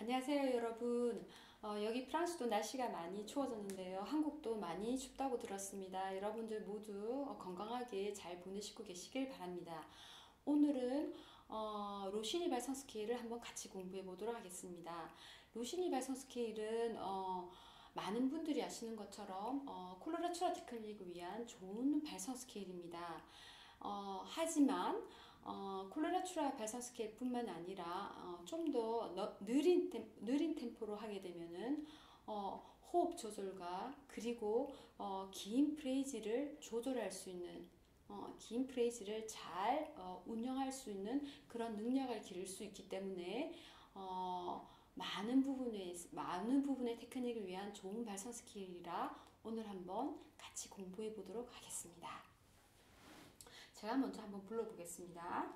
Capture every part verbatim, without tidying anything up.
안녕하세요, 여러분. 어, 여기 프랑스도 날씨가 많이 추워졌는데요. 한국도 많이 춥다고 들었습니다. 여러분들 모두 어, 건강하게 잘 보내시고 계시길 바랍니다. 오늘은 어, 로시니 발성 스케일을 한번 같이 공부해 보도록 하겠습니다. 로시니 발성 스케일은 어, 많은 분들이 아시는 것처럼 어, 콜로라투라 테크닉을 위한 좋은 발성 스케일입니다. 어, 하지만 어, 콜로라투라 발성 스케일 뿐만 아니라 어, 좀 더 느린, 템, 느린 템포로 하게 되면은 어, 호흡 조절과 그리고 어, 긴 프레이즈를 조절할 수 있는 어, 긴 프레이즈를 잘 어, 운영할 수 있는 그런 능력을 기를 수 있기 때문에 어, 많은 부분에 많은 부분의 테크닉을 위한 좋은 발성 스킬이라 오늘 한번 같이 공부해 보도록 하겠습니다. 제가 먼저 한번 불러보겠습니다.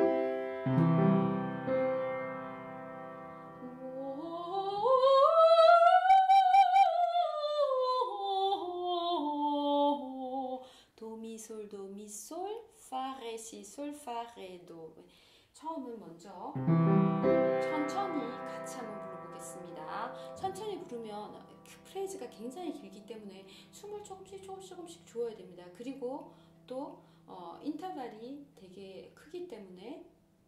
도미솔 도미솔 파레시솔 파레도. 처음은 먼저 천천히 같이 한번 불러보겠습니다. 천천히 부르면 그 프레이즈가 굉장히 길기 때문에 숨을 조금씩 조금씩 조금씩 주어야 됩니다. 그리고 또 어, 인터벌이 되게 크기 때문에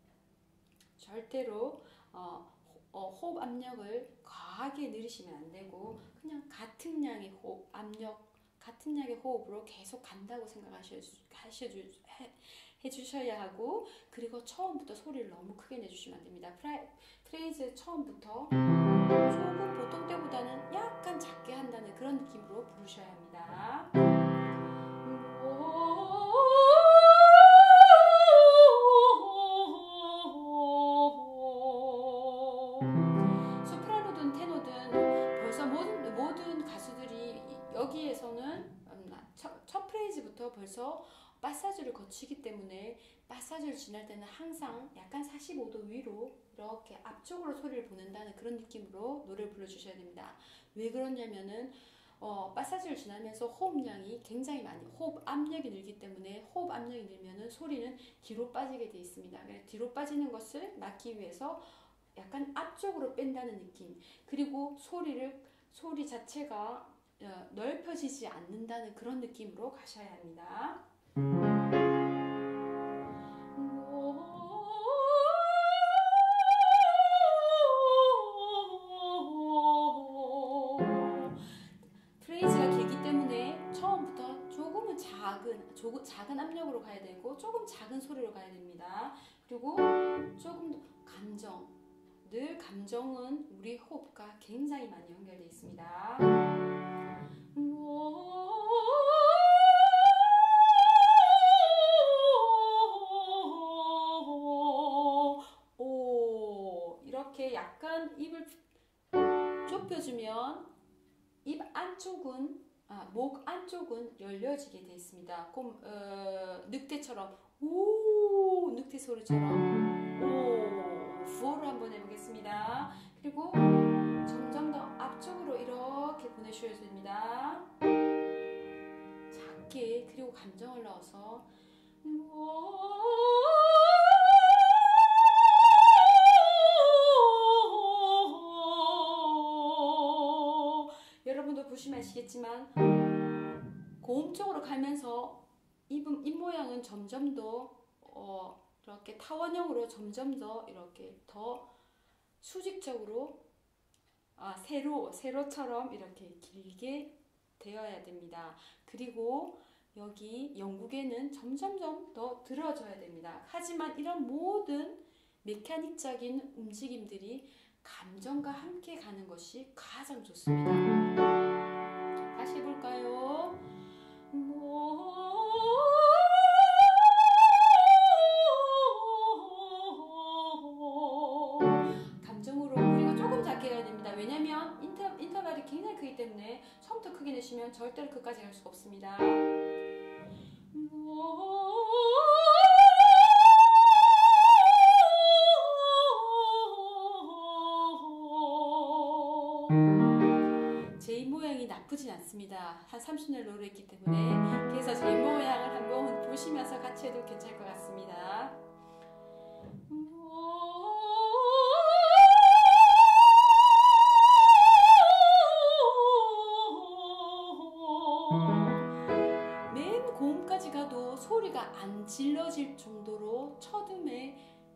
절대로 어, 어, 호흡 압력을 과하게 늘리시면 안 되고 그냥 같은 양의 호흡 압력 같은 양의 호흡으로 계속 간다고 생각하셔 하셔주, 해, 해주셔야 하고, 그리고 처음부터 소리를 너무 크게 내주시면 안 됩니다. 프라이, 프레이즈 처음부터 조금 보통 때보다는 약간 작게 한다는 그런 느낌으로 부르셔야 합니다. 소프라노든 테노든 벌써 모든, 모든 가수들이 여기에서는 첫, 첫 프레이즈부터 벌써 마사지를 거치기 때문에 마사지를 지날 때는 항상 약간 사십오 도 위로 이렇게 앞쪽으로 소리를 보낸다는 그런 느낌으로 노래를 불러주셔야 됩니다. 왜 그러냐면은 어, 마사지를 지나면서 호흡량이 굉장히 많이 호흡 압력이 늘기 때문에 호흡 압력이 늘면은 소리는 뒤로 빠지게 되어 있습니다. 그래서 뒤로 빠지는 것을 막기 위해서 약간 앞쪽으로 뺀다는 느낌, 그리고 소리를 소리 자체가 어, 넓혀지지 않는다는 그런 느낌으로 가셔야 합니다. 프레이즈가 길기 때문에 처음부터 조금은 작은 조금 작은 압력으로 가야 되고 조금 작은 소리로 가야 됩니다. 그리고 조금 더 감정, 늘 감정은 우리 호흡과 굉장히 많이 연결되어 있습니다. 오, 이렇게 약간 입을 좁혀주면 입 안쪽은 아, 목 안쪽은 열려지게 되어 있습니다. 곰, 어, 늑대처럼 오, 늑대 소리처럼 오, 부어를 한번 해보겠습니다. 그리고 점점 더 앞쪽으로 이렇게 보내주셔야 됩니다. 작게, 그리고 감정을 넣어서 여러분도 보시면 아시겠지만 고음 쪽으로 가면서 입, 입 모양은 점점 더 어, 이렇게 타원형으로 점점 더 이렇게 더 수직적으로 아, 세로, 세로처럼 이렇게 길게 되어야 됩니다. 그리고 여기 영국에는 점점점 더 들어져야 됩니다. 하지만 이런 모든 메카닉적인 움직임들이 감정과 함께 가는 것이 가장 좋습니다. 다시 해볼까요? 감정으로, 그리고 조금 작게 가야 됩니다. 왜냐면 인터, 인터벌이 굉장히 크기 때문에 처음부터 크게 내시면 절대로 끝까지 갈 수가 없습니다. 제 입 모양이 나쁘진 않습니다. 한 삼십 년 노래했기 때문에. 그래서 제 입 모양을 한번 보시면서 같이 해도 괜찮을 것 같습니다.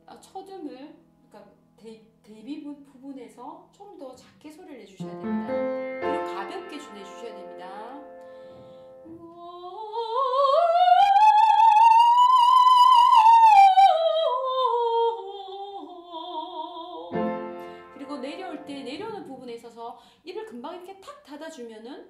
아, 첫음을 그러니까 대, 대비 부- 부분에서 좀 더 작게 소리를 내주셔야 됩니다. 그리고 가볍게 주- 내주셔야 됩니다. 그리고 내려올 때 내려오는 부분에 있어서 입을 금방 이렇게 탁 닫아주면은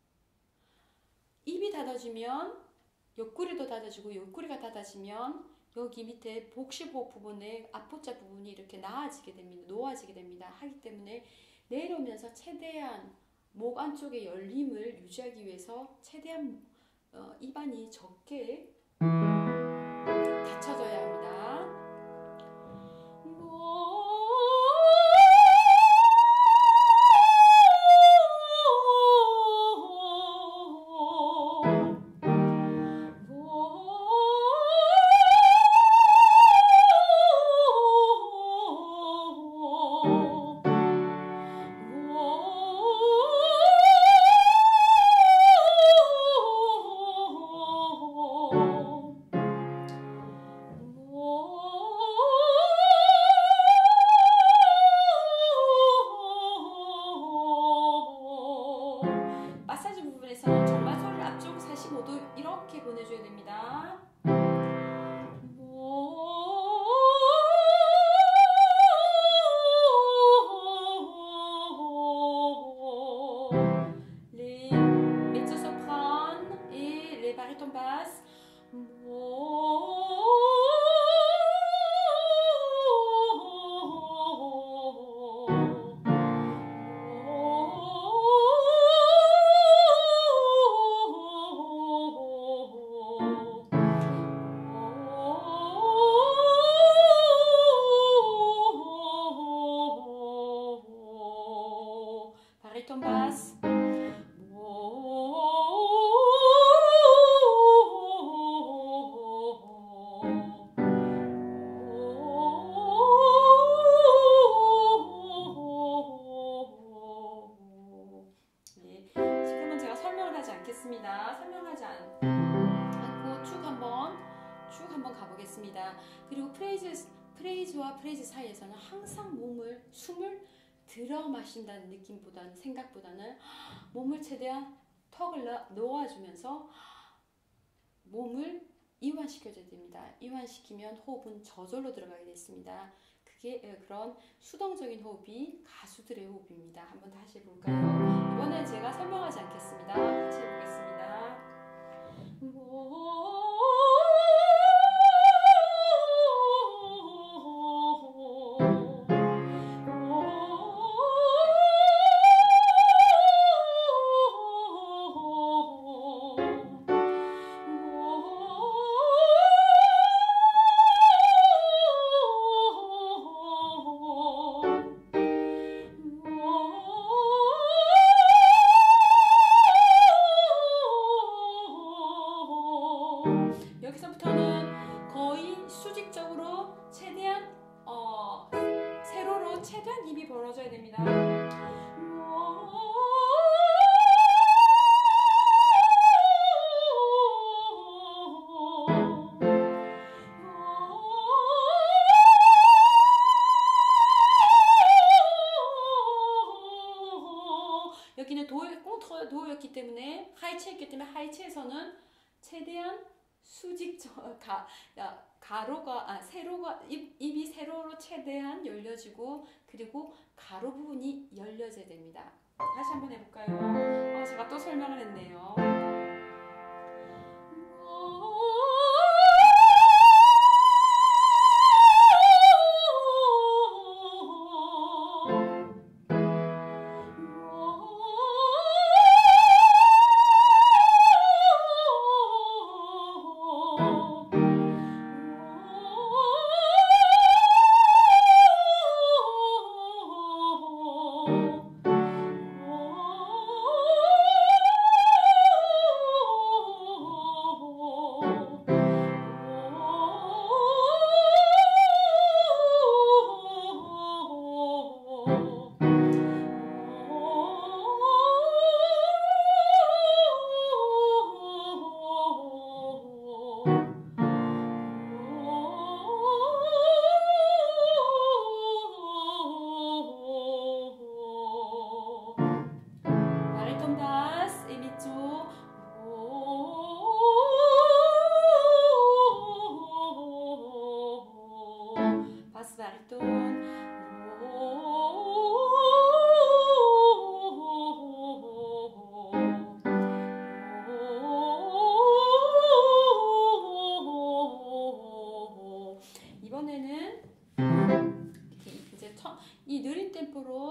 입이 닫아지면 옆구리도 닫아지고 옆구리가 닫아지면 여기 밑에 복식호흡 부분에 앞포자 부분이 이렇게 나아지게 됩니다. 놓아지게 됩니다. 하기 때문에 내려오면서 최대한 목 안쪽의 열림을 유지하기 위해서 최대한 어, 입안이 적게 닫혀져야 합니다. 마사지 부분에서 정말 소리를 앞쪽 사십오 도 이렇게 보내줘야 됩니다. Les mezzo-soprano et les barytons basses. Baryton basse. 네, 지금은 제가 설명을 하지 않겠습니다. 설명하지 않, 않고 쭉 한번 쭉 한번 가보겠습니다. 그리고 프레이즈 프레이즈와 프레이즈 사이에서는 항상 몸을 숨을 들어 마신다는 느낌보다는 생각보다는 몸을 최대한 턱을 놓아주면서 몸을 이완시켜줘야 됩니다. 이완시키면 호흡은 저절로 들어가게 됐습니다. 그게 그런 수동적인 호흡이 가수들의 호흡입니다. 한번 다시 해볼까요? 이번엔 제가 설명하지 않겠습니다. 같이 해보겠습니다. 여기서부터는 거의 수직적으로 최대한 어, 세로로 최대한 입이 벌어져야 됩니다. 여기는 도, 꽁트 도였기 때문에 하이체였기 때문에 하이체에서는 최대한 수직적 가, 야, 가로가 아 세로가 입, 입이 세로로 최대한 열려지고 그리고 가로 부분이 열려져야 됩니다. 다시 한번 해볼까요? 어, 제가 또 설명을 했네요.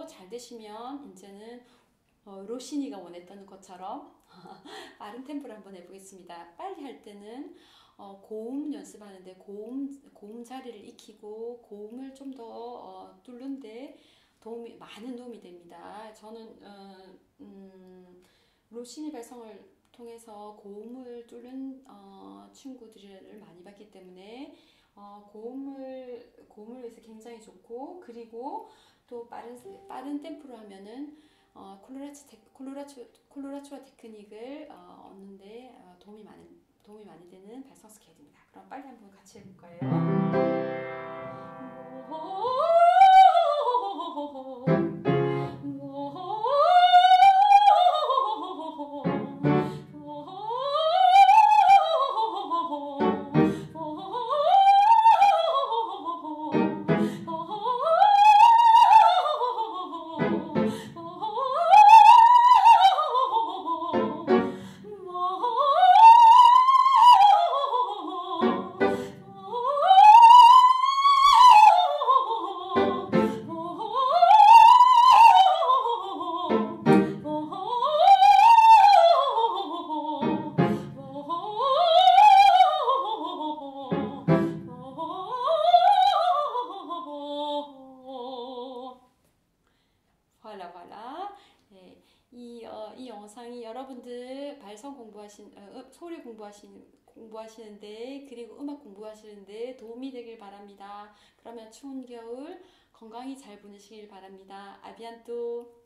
공부도 잘 되시면 이제는 어, 로시니가 원했던 것처럼 빠른 템포를 한번 해보겠습니다. 빨리 할 때는 어, 고음 연습하는데 고음, 고음 자리를 익히고 고음을 좀 더 어, 뚫는데 도움이, 많은 도움이 됩니다. 저는 어, 음, 로시니 발성을 통해서 고음을 뚫는 어, 친구들을 많이 봤기 때문에 어, 고음을 고음을 위해서 굉장히 좋고, 그리고 또 빠른 빠른 템포로 하면은 어, 콜로라츠 테, 콜로라츠 콜로라츠와 테크닉을 어, 얻는데 어, 도움이 많은 도움이 많이 되는 발성 스케일입니다. 그럼 빨리 한번 같이 해볼까요? voilà, voilà. 네, 이, 어, 이 영상이 여러분들 발성 공부하신, 어, 소리 공부하신, 공부하시는데, 그리고 음악 공부하시는데 도움이 되길 바랍니다. 그러면 추운 겨울 건강히 잘 보내시길 바랍니다. 아비안또.